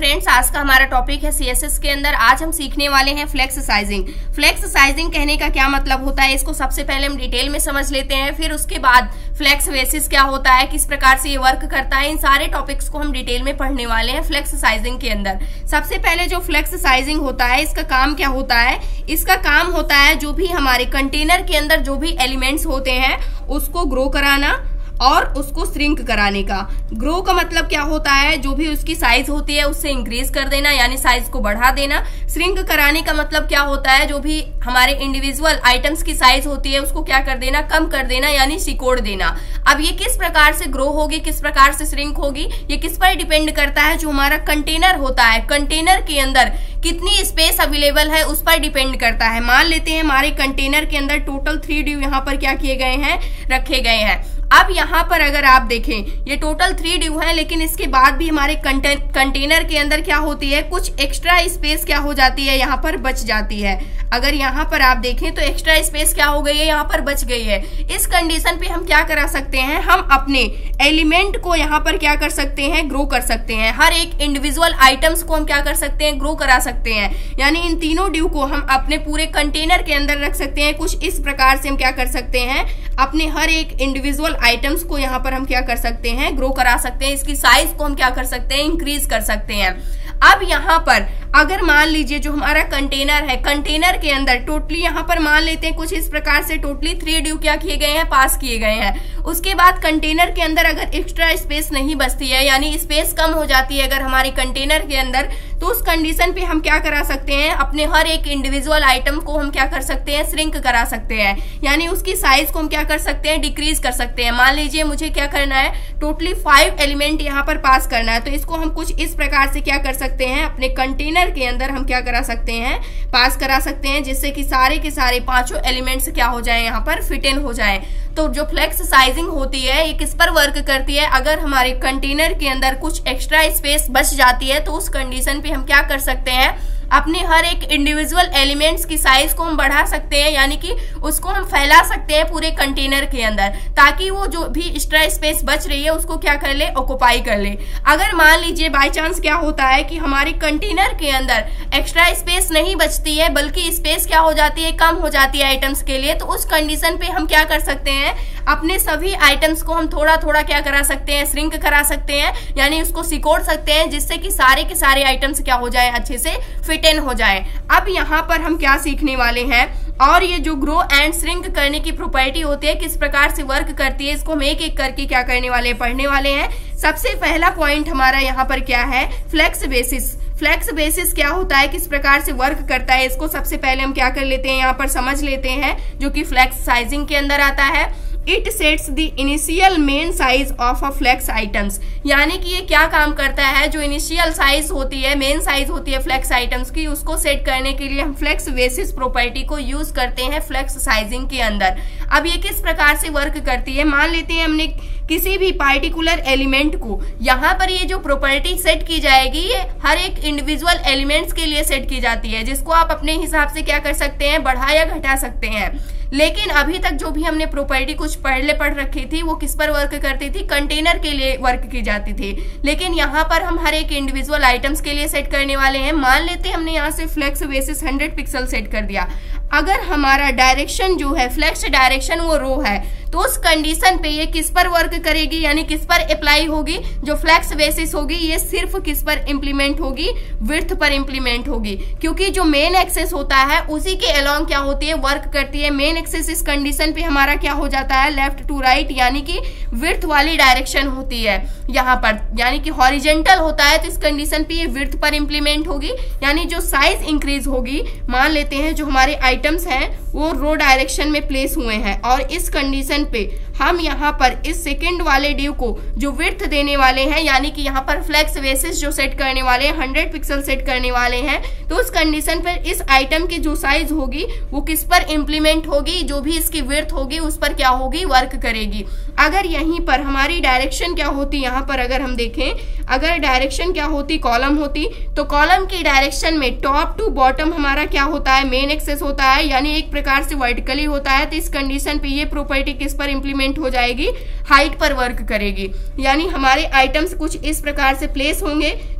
Friends, आज का हमारा टॉपिक है सीएसएस के अंदर। आज हम सीखने वाले हैं फ्लेक्स साइजिंग। फ्लेक्स साइजिंग कहने का क्या मतलब होता है, इसको सबसे पहले हम डिटेल में समझ लेते हैं। फिर उसके बाद फ्लेक्स बेसिस क्या होता है, किस प्रकार से ये वर्क करता है, इन सारे टॉपिक्स को हम डिटेल में पढ़ने वाले हैं फ्लेक्स साइजिंग के अंदर। सबसे पहले जो फ्लेक्स साइजिंग होता है, इसका काम क्या होता है? इसका काम होता है जो भी हमारे कंटेनर के अंदर जो भी एलिमेंट्स होते हैं उसको ग्रो कराना और उसको श्रिंक कराने का। ग्रो का मतलब क्या होता है, जो भी उसकी साइज होती है उससे इंक्रीज कर देना, यानी साइज को बढ़ा देना। श्रिंक कराने का मतलब क्या होता है, जो भी हमारे इंडिविजुअल आइटम्स की साइज होती है उसको क्या कर देना, कम कर देना, यानी सिकोड़ देना। अब ये किस प्रकार से ग्रो होगी, किस प्रकार से श्रिंक होगी, ये किस पर डिपेंड करता है? जो हमारा कंटेनर होता है, कंटेनर के अंदर कितनी स्पेस अवेलेबल है उस पर डिपेंड करता है। मान लेते हैं हमारे कंटेनर के अंदर टोटल 3 ड्यू यहाँ पर क्या किए गए हैं, रखे गए हैं। अब यहाँ पर अगर आप देखें ये टोटल 3 ड्यू है, लेकिन इसके बाद भी हमारे कंटेनर के अंदर क्या होती है, कुछ एक्स्ट्रा स्पेस क्या हो जाती है, यहाँ पर बच जाती है। अगर यहाँ पर आप देखें तो एक्स्ट्रा स्पेस क्या हो गई है, यहाँ पर बच गई है। इस कंडीशन पे हम क्या करा सकते हैं, हम अपने एलिमेंट को यहाँ पर क्या कर सकते हैं, ग्रो कर सकते हैं। हर एक इंडिविजुअल आइटम्स को हम क्या कर सकते हैं, ग्रो करा सकते हैं। यानी इन तीनों ड्यू को हम अपने पूरे कंटेनर के अंदर रख सकते हैं। कुछ इस प्रकार से हम क्या कर सकते हैं, अपने हर एक इंडिविजुअल आइटम्स को यहाँ पर हम क्या कर सकते हैं, ग्रो करा सकते हैं। इसकी साइज को हम क्या कर सकते हैं, इंक्रीज कर सकते हैं। अब यहाँ पर अगर मान लीजिए जो हमारा कंटेनर है, कंटेनर के अंदर टोटली यहाँ पर मान लेते हैं कुछ इस प्रकार से टोटली 3 ड्यू क्या किए गए हैं, पास किए गए हैं। उसके बाद कंटेनर के अंदर अगर एक्स्ट्रा स्पेस नहीं बचती है, यानी स्पेस कम हो जाती है अगर हमारे कंटेनर के अंदर, तो उस कंडीशन पे हम क्या करा सकते हैं, अपने हर एक इंडिविजुअल आइटम को हम क्या कर सकते हैं, श्रिंक करा सकते हैं। यानी उसकी साइज को हम क्या कर सकते हैं, डिक्रीज कर सकते हैं। मान लीजिए मुझे क्या करना है, टोटली 5 एलिमेंट यहाँ पर पास करना है, तो इसको हम कुछ इस प्रकार से क्या कर सकते हैं, अपने कंटेनर के अंदर हम क्या करा सकते हैं, पास करा सकते हैं, जिससे कि सारे के सारे 5 एलिमेंट्स क्या हो जाए, यहाँ पर फिट इन हो जाए। तो जो फ्लेक्स साइजिंग होती है ये किस पर वर्क करती है, अगर हमारे कंटेनर के अंदर कुछ एक्स्ट्रा स्पेस बच जाती है तो उस कंडीशन पे हम क्या कर सकते हैं, अपने हर एक इंडिविजुअल एलिमेंट्स की साइज को हम बढ़ा सकते हैं, यानी कि उसको हम फैला सकते हैं पूरे कंटेनर के अंदर, ताकि वो जो भी एक्स्ट्रा स्पेस बच रही है उसको क्या कर ले, ऑक्युपाई कर ले। अगर मान लीजिए बाय चांस क्या होता है कि हमारे कंटेनर के अंदर एक्स्ट्रा स्पेस नहीं बचती है, बल्कि स्पेस क्या हो जाती है, कम हो जाती है आइटम्स के लिए, तो उस कंडीशन पे हम क्या कर सकते हैं, अपने सभी आइटम्स को हम थोड़ा थोड़ा क्या करा सकते हैं, श्रिंक करा सकते हैं, यानी उसको सिकोड़ सकते हैं, जिससे कि सारे के सारे आइटम्स क्या हो जाए, अच्छे से फिट इन हो जाए। अब यहाँ पर हम क्या सीखने वाले हैं, और ये जो ग्रो एंड श्रिंक करने की प्रॉपर्टी होती है किस प्रकार से वर्क करती है, इसको हम एक एक करके क्या करने वाले हैं, पढ़ने वाले हैं। सबसे पहला पॉइंट हमारा यहाँ पर क्या है, फ्लेक्स बेसिस। फ्लेक्स बेसिस क्या होता है, किस प्रकार से वर्क करता है, इसको सबसे पहले हम क्या कर लेते हैं, यहाँ पर समझ लेते हैं, जो कि फ्लेक्स साइजिंग के अंदर आता है। It sets the initial main size of a flex items. यानी कि ये क्या काम करता है, जो इनिशियल साइज होती है, मेन साइज होती है फ्लेक्स आइटम्स की, उसको सेट करने के लिए हम फ्लेक्स बेसिस प्रॉपर्टी को यूज करते हैं फ्लेक्स साइजिंग के अंदर। अब ये किस प्रकार से वर्क करती है, मान लेते हैं हमने किसी भी पार्टिकुलर एलिमेंट को, यहाँ पर ये जो प्रॉपर्टी सेट की जाएगी ये हर एक इंडिविजुअल एलिमेंट्स के लिए सेट की जाती है, जिसको आप अपने हिसाब से क्या कर सकते हैं, बढ़ा या घटा सकते हैं। लेकिन अभी तक जो भी हमने प्रॉपर्टी कुछ पढ़ रखी थी वो किस पर वर्क करती थी, कंटेनर के लिए वर्क की जाती थी। लेकिन यहाँ पर हम हर एक इंडिविजुअल आइटम्स के लिए सेट करने वाले हैं। मान लेते हैं हमने यहाँ से फ्लेक्स बेसिस 100 पिक्सल सेट कर दिया। अगर हमारा डायरेक्शन जो है, फ्लेक्स डायरेक्शन वो रो है, तो उस कंडीशन पे ये किस पर वर्क करेगी, यानी किस पर अप्लाई होगी, जो फ्लेक्स बेसिस होगी ये सिर्फ किस पर इंप्लीमेंट होगी, विड्थ पर इंप्लीमेंट होगी। क्योंकि जो मेन एक्सेस होता है उसी के अलोंग क्या होती है, वर्क करती है। मेन एक्सेस इस कंडीशन पे हमारा क्या हो जाता है, लेफ्ट टू राइट, यानी कि विड्थ वाली डायरेक्शन होती है यहाँ पर, यानी कि हॉरिजेंटल होता है, तो इस कंडीशन पे ये विड्थ पर इंप्लीमेंट होगी। यानी जो साइज इंक्रीज होगी, मान लेते हैं जो हमारे आइटम्स हैं वो रो डायरेक्शन में प्लेस हुए हैं, और इस कंडीशन पे हम यहाँ पर इस सेकंड वाले ड्यू को जो विड्थ देने वाले हैं, यानी कि यहाँ पर फ्लेक्स बेसिस जो सेट करने वाले हैं, 100 पिक्सल सेट करने वाले हैं, तो उस कंडीशन पर इस आइटम की जो साइज होगी वो किस पर इंप्लीमेंट होगी, जो भी इसकी विड्थ होगी उस पर क्या होगी, वर्क करेगी। अगर यहीं पर हमारी डायरेक्शन क्या होती, यहाँ पर अगर हम देखें, अगर डायरेक्शन क्या होती, कॉलम होती, तो कॉलम की डायरेक्शन में टॉप टू बॉटम हमारा क्या होता है, मेन एक्सेस होता है, यानी एक प्रकार से वर्टिकली होता है। तो इस कंडीशन पे ये प्रॉपर्टी किस पर इंप्लीमेंट हो जाएगी, हाइट पर वर्क करेगी। यानी हमारे आइटम्स कुछ इस प्रकार से प्लेस होंगे,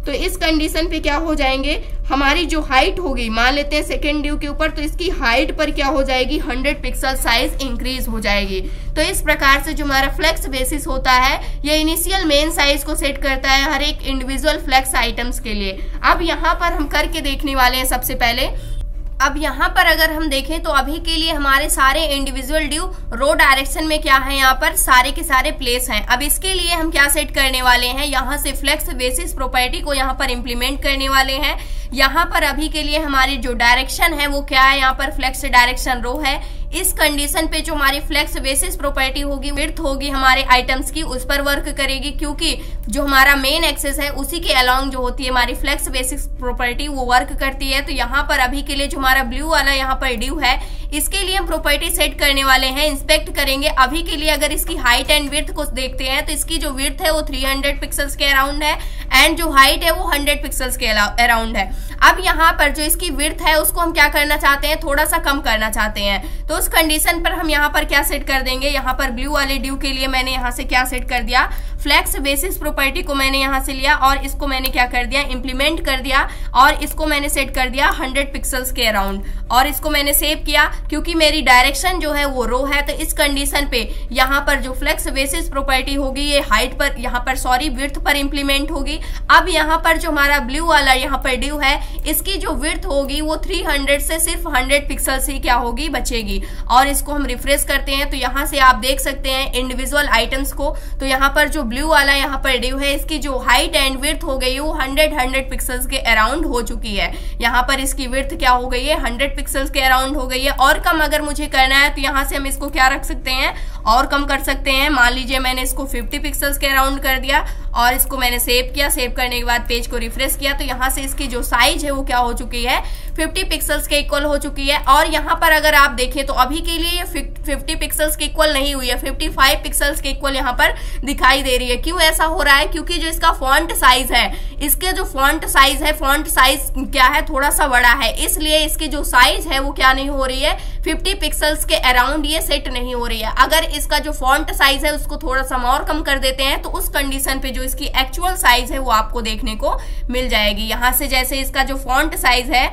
तो इस कंडीशन पे क्या हो जाएंगे, हमारी जो हाइट होगी, मान लेते हैं सेकेंड ड्यू के ऊपर, तो इसकी हाइट पर क्या हो जाएगी, 100 पिक्सल साइज इंक्रीज हो जाएगी। तो इस प्रकार से जो हमारा फ्लेक्स बेसिस होता है ये इनिशियल मेन साइज को सेट करता है हर एक इंडिविजुअल फ्लेक्स आइटम्स के लिए। अब यहाँ पर हम करके देखने वाले हैं सबसे पहले। अब यहाँ पर अगर हम देखें तो अभी के लिए हमारे सारे इंडिविजुअल ड्यू रो डायरेक्शन में क्या है, यहाँ पर सारे के सारे प्लेस हैं। अब इसके लिए हम क्या सेट करने वाले हैं, यहाँ से फ्लेक्स बेसिस प्रॉपर्टी को यहाँ पर इंप्लीमेंट करने वाले हैं। यहाँ पर अभी के लिए हमारी जो डायरेक्शन है वो क्या है, यहाँ पर फ्लेक्स डायरेक्शन रो है। इस कंडीशन पे जो हमारी फ्लेक्स बेसिस प्रॉपर्टी होगी, विड्थ होगी हमारे आइटम्स की, उस पर वर्क करेगी, क्योंकि जो हमारा मेन एक्सेस है उसी के अलोंग जो होती है हमारी फ्लेक्स बेसिस प्रॉपर्टी वो वर्क करती है। तो यहाँ पर अभी के लिए जो हमारा ब्लू वाला यहाँ पर ड्यू है इसके लिए हम प्रॉपर्टी सेट करने वाले हैं, इंस्पेक्ट करेंगे। अभी के लिए अगर इसकी हाइट एंड विड्थ को देखते हैं तो इसकी जो विड्थ है वो 300 पिक्सल्स के अराउंड है एंड जो हाइट है वो 100 पिक्सल्स के अराउंड है। अब यहाँ पर जो इसकी विड्थ है उसको हम क्या करना चाहते हैं, थोड़ा सा कम करना चाहते हैं। तो उस कंडीशन पर हम यहाँ पर क्या सेट कर देंगे, यहाँ पर ब्लू वाले ड्यू के लिए मैंने यहाँ से क्या सेट कर दिया, फ्लेक्स बेसिस प्रॉपर्टी को मैंने यहाँ से लिया और इसको मैंने क्या कर दिया, इंप्लीमेंट कर दिया और इसको मैंने सेट कर दिया 100 पिक्सल्स के अराउंड और इसको मैंने सेव किया। क्योंकि मेरी डायरेक्शन जो है वो रो है तो इस कंडीशन पे यहाँ पर जो फ्लेक्स बेसिस प्रॉपर्टी होगी ये हाइट पर, यहाँ पर सॉरी विड्थ पर इंप्लीमेंट होगी। अब यहाँ पर जो हमारा ब्लू वाला यहाँ पर ड्यू है इसकी जो विड्थ होगी वो 300 से सिर्फ 100 पिक्सल्स ही क्या होगी, बचेगी। और इसको हम रिफ्रेश करते हैं तो यहाँ से आप देख सकते हैं इंडिविजुअल आइटम्स को। तो यहाँ पर जो ब्लू वाला यहाँ पर ड्यू है इसकी जो हाइट एंड विड्थ हो गई वो 100 पिक्सल्स के अराउंड हो चुकी है। यहाँ पर इसकी विड्थ क्या हो गई है, 100 पिक्सल्स के अराउंड हो गई है। और कम अगर मुझे करना है तो यहाँ से हम इसको क्या रख सकते हैं, और कम कर सकते हैं। मान लीजिए मैंने इसको 50 पिक्सल्स के अराउंड कर दिया और इसको मैंने सेव किया। सेव करने के बाद पेज को रिफ्रेश किया तो यहाँ से इसकी जो साइज है वो क्या हो चुकी है, 50 पिक्सल्स के इक्वल हो चुकी है। और यहाँ पर अगर आप देखें तो अभी के लिए ये 50 पिक्सल्स के इक्वल नहीं हुई है, 55 पिक्सल्स के इक्वल यहाँ पर दिखाई दे रही है। क्यों ऐसा हो रहा है, क्योंकि जो इसका फॉन्ट साइज है, इसके जो फॉन्ट साइज है, फॉन्ट साइज क्या है, थोड़ा सा बड़ा है, इसलिए इसकी जो साइज है वो क्या नहीं हो रही है, 50 पिक्सल्स के अराउंड ये सेट नहीं हो रही है। अगर इसका जो फॉन्ट साइज है उसको थोड़ा सा और कम कर देते हैं तो उस कंडीशन पे जो इसकी एक्चुअल साइज है वो आपको देखने को मिल जाएगी। यहाँ से जैसे इसका जो फॉन्ट साइज है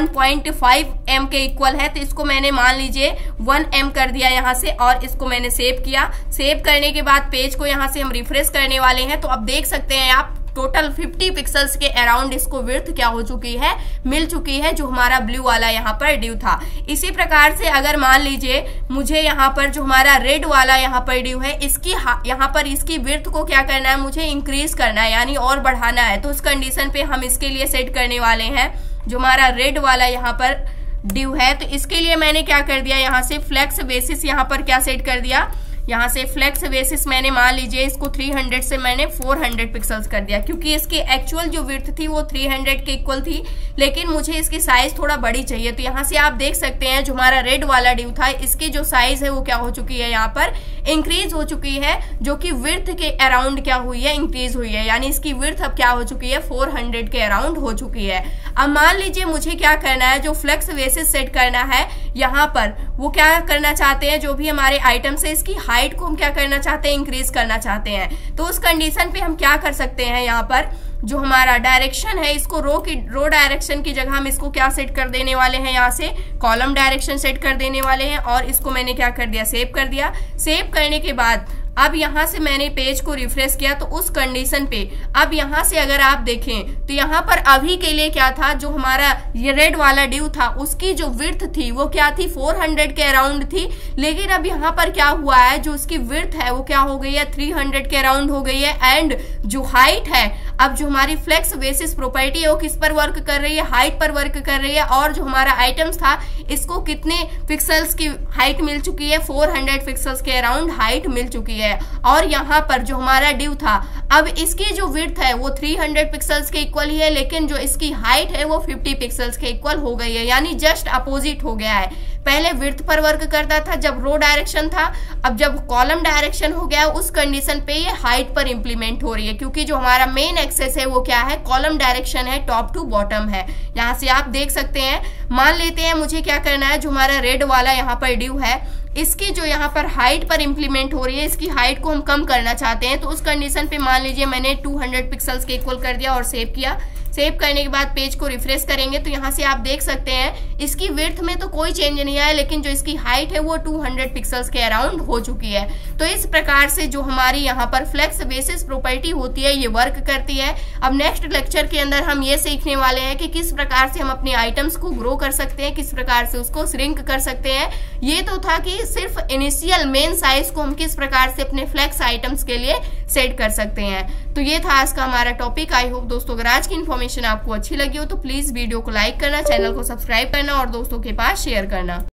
1.5 M के इक्वल है तो इसको मैंने मान लीजिए 1 M कर दिया यहाँ से और इसको मैंने सेव किया। सेव करने के बाद पेज को यहाँ से हम रिफ्रेश करने वाले हैं तो अब देख सकते हैं आप टोटल 50 पिक्सल्स के अराउंड इसको विड्थ क्या हो चुकी है, मिल चुकी है, जो हमारा ब्लू वाला यहाँ पर ड्यू था। इसी प्रकार से अगर मान लीजिए मुझे यहाँ पर जो हमारा रेड वाला यहाँ पर ड्यू है इसकी यहाँ पर इसकी विड्थ को क्या करना है, मुझे इंक्रीज करना है यानी और बढ़ाना है। तो उस कंडीशन पे हम इसके लिए सेट करने वाले हैं जो हमारा रेड वाला यहाँ पर ड्यू है। तो इसके लिए मैंने क्या कर दिया, यहाँ से फ्लेक्स बेसिस यहाँ पर क्या सेट कर दिया, यहाँ से फ्लेक्स बेसिस मैंने मान लीजिए इसको 300 से मैंने 400 पिक्सल्स कर दिया, क्योंकि इसकी एक्चुअल जो विड्थ थी वो 300 के इक्वल थी, लेकिन मुझे इसकी साइज थोड़ा बड़ी चाहिए। तो यहाँ से आप देख सकते हैं जो हमारा रेड वाला ड्यू था इसकी जो साइज है वो क्या हो चुकी है, यहाँ पर इंक्रीज हो चुकी है, जो कि विड्थ के अराउंड क्या हुई है, इंक्रीज हुई है, यानी इसकी विड्थ अब क्या हो चुकी है, 400 के अराउंड हो चुकी है। अब मान लीजिए मुझे क्या करना है, जो फ्लेक्स बेसिस सेट करना है यहाँ पर वो क्या करना चाहते हैं, जो भी हमारे आइटम्स है इसकी हाइट को हम क्या करना चाहते हैं, इंक्रीज करना चाहते हैं। तो उस कंडीशन पे हम क्या कर सकते हैं, यहाँ पर जो हमारा डायरेक्शन है इसको रो डायरेक्शन की जगह हम इसको क्या सेट कर देने वाले हैं, यहाँ से कॉलम डायरेक्शन सेट कर देने वाले हैं और इसको मैंने क्या कर दिया, सेव कर दिया। सेव करने के बाद अब यहाँ से मैंने पेज को रिफ्रेश किया तो उस कंडीशन पे अब यहाँ से अगर आप देखें तो यहाँ पर अभी के लिए क्या था, जो हमारा ये रेड वाला ड्यू था उसकी जो विड्थ थी वो क्या थी, 400 के अराउंड थी, लेकिन अब यहाँ पर क्या हुआ है, जो उसकी विड्थ है वो क्या हो गई है, 300 के अराउंड हो गई है। एंड जो हाइट है, अब जो हमारी फ्लेक्स बेसिस प्रॉपर्टी है वो किस पर वर्क कर रही है, हाइट पर वर्क कर रही है। और जो हमारा आइटम्स था इसको कितने पिक्सल्स की हाइट मिल चुकी है, 400 पिक्सल्स के अराउंड हाइट मिल चुकी है। और यहाँ पर जो हमारा ड्यू था अब इसकी जो विड्थ है वो 300 पिक्सल्स के इक्वल ही है, लेकिन जो इसकी हाइट है वो 50 पिक्सल्स के इक्वल हो गई है, यानी जस्ट अपोजिट हो गया है। पहले विड्थ पर वर्क करता था जब रो डायरेक्शन था, अब जब कॉलम डायरेक्शन हो गया उस कंडीशन पे ये हाइट पर इंप्लीमेंट हो रही है, क्योंकि जो हमारा मेन एक्सेस है वो क्या है, कॉलम डायरेक्शन है, टॉप टू बॉटम है। यहाँ से आप देख सकते हैं, मान लेते हैं मुझे क्या करना है, जो हमारा रेड वाला यहाँ पर ड्यू है इसकी जो यहाँ पर हाइट पर इंप्लीमेंट हो रही है, इसकी हाइट को हम कम करना चाहते हैं, तो उस कंडीशन पे मान लीजिए मैंने 200 पिक्सल्स के इक्वल कर दिया और सेव किया। सेव करने के बाद पेज को रिफ्रेश करेंगे तो यहाँ से आप देख सकते हैं इसकी विड्थ में तो कोई चेंज नहीं आया, लेकिन जो इसकी हाइट है वो 200 पिक्सल्स के अराउंड हो चुकी है। तो इस प्रकार से जो हमारी यहाँ पर फ्लेक्स बेसिस प्रॉपर्टी होती है ये वर्क करती है। अब नेक्स्ट लेक्चर के अंदर हम ये सीखने वाले हैं कि किस प्रकार से हम अपने आइटम्स को ग्रो कर सकते हैं, किस प्रकार से उसको श्रिंक कर सकते हैं। ये तो था कि सिर्फ इनिशियल मेन साइज को हम किस प्रकार से अपने फ्लेक्स आइटम्स के लिए सेट कर सकते हैं। तो ये था आज का हमारा टॉपिक। आई होप दोस्तों अगर आज की इन्फॉर्मेशन आपको अच्छी लगी हो तो प्लीज वीडियो को लाइक करना, चैनल को सब्सक्राइब करना और दोस्तों के पास शेयर करना।